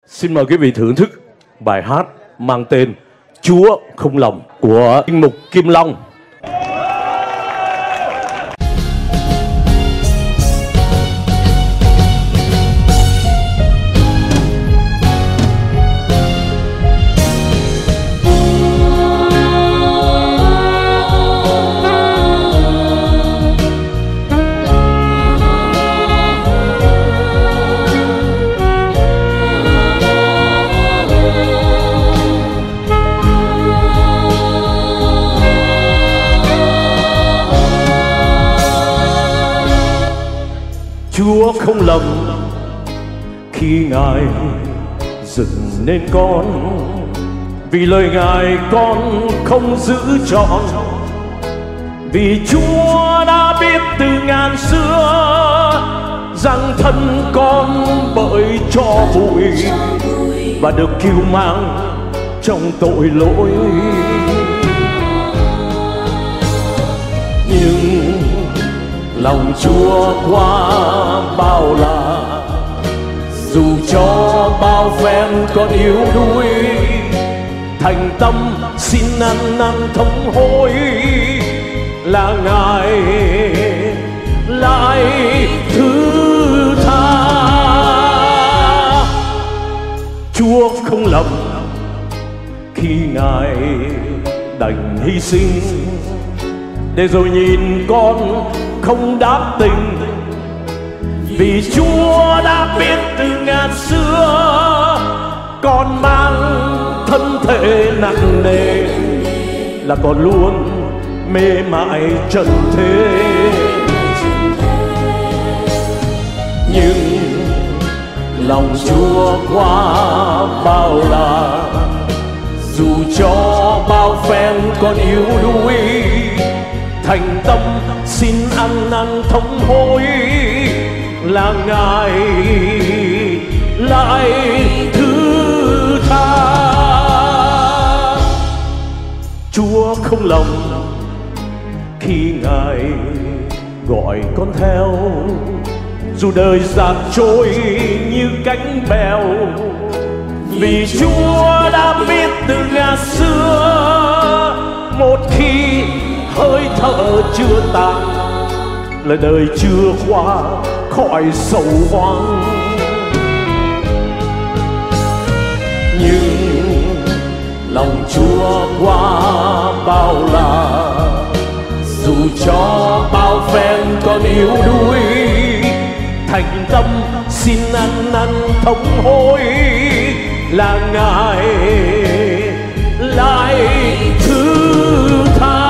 Xin mời quý vị thưởng thức bài hát mang tên Chúa Không Lòng của linh mục Kim Long. Chúa không lầm khi Ngài dựng nên con, vì lời Ngài con không giữ trọn. Vì Chúa đã biết từ ngàn xưa rằng thân con bởi cho bụi và được cứu mang trong tội lỗi. Nhưng lòng Chúa quá bao la, dù cho bao phen con yếu đuối, thành tâm xin ăn năn thống hối, là Ngài lại thứ tha. Chúa không lầm khi Ngài đành hy sinh, để rồi nhìn con không đáp tình. Vì Chúa đã biết từ ngàn xưa con mang thân thể nặng nề, là con luôn mê mải trần thế. Nhưng lòng Chúa quá bao la, dù cho bao phen con yếu đuối, thành tâm xin ăn năn thống hối, là Ngài lại thứ tha. Chúa không lầm khi Ngài gọi con theo, dù đời dạt trôi như cánh bèo. Vì Chúa đã biết từ ngàn xưa, một khi hơi thở chưa tàn là đời chưa qua khỏi sầu hoang. Nhưng lòng Chúa quá bao la, dù cho bao phen con yếu đuối, thành tâm xin ăn năn thống hối, là Ngài lại thứ tha.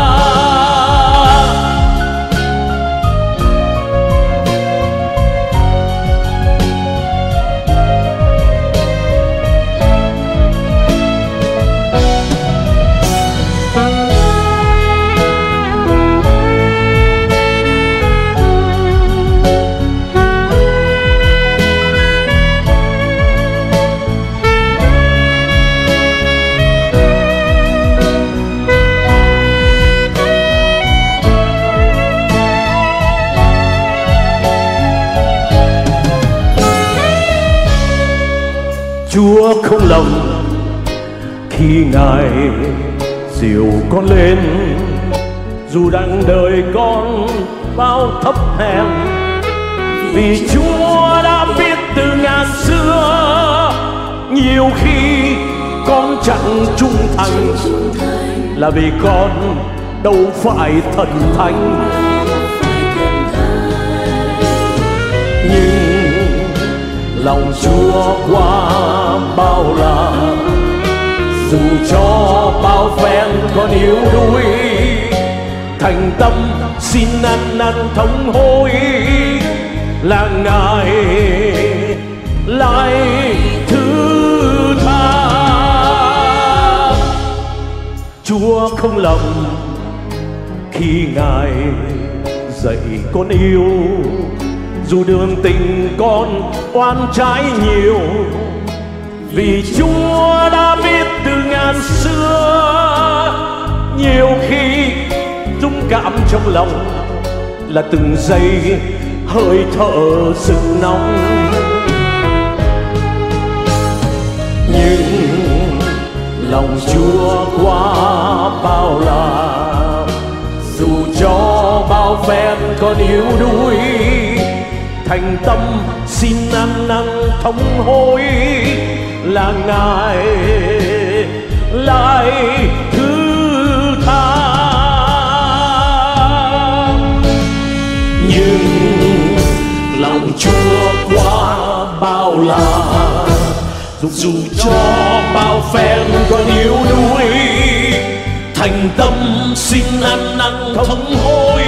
Chúa không lầm khi Ngài dìu con lên, dù đặng đời con bao thấp hèn. Vì Chúa đã biết từ ngàn xưa, nhiều khi con chẳng trung thành, là vì con đâu phải thần thánh. Nhưng lòng Chúa quá bao la, dù cho bao phen con yếu đuối, thành tâm xin ăn năn thống hối, là Ngài lại thứ tha. Chúa không lầm khi Ngài dạy con yêu, dù đường tình con oan trái nhiều. Vì Chúa đã biết từ ngàn xưa, nhiều khi rung cảm trong lòng là từng giây hơi thở rực nóng. lòng Chúa quá bao la. Dù cho bao phen còn yếu đuối, thành tâm xin ăn năn thống hối, là Ngài lại thứ tha. Nhưng lòng Chúa quá bao la, dù cho bao phen còn yếu đuối, thành tâm xin ăn năn thống hối,